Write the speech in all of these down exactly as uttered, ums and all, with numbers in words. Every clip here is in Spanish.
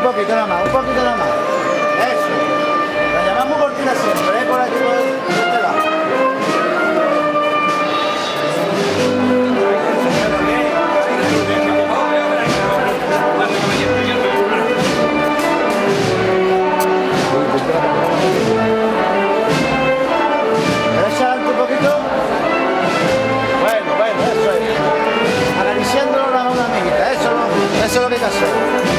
poquito nada más, un poquito nada más. Eso. La llamamos cortina siempre, ¿eh? Por aquí, por este lado. Derecha adelante un poquito. Bueno, bueno, eso es. Acariciándolo a una amiguita, eso, eso es lo que hay que hacer.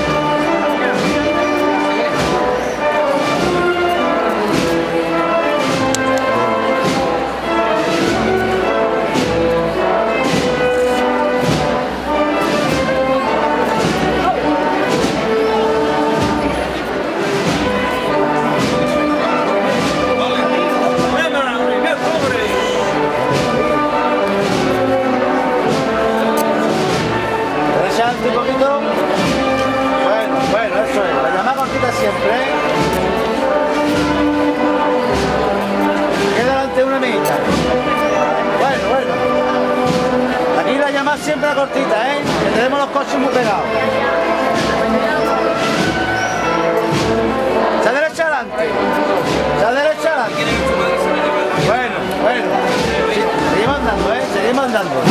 Un poquito. Bueno, bueno, eso es. La llamada cortita siempre, ¿eh? Queda delante una amiguita. Bueno, bueno. Aquí la llamada siempre la cortita, ¿eh? Que tenemos los coches muy pegados. Se derecha adelante. Se derecha adelante. Bueno, bueno. Sí, seguimos andando, ¿eh? Seguimos andando.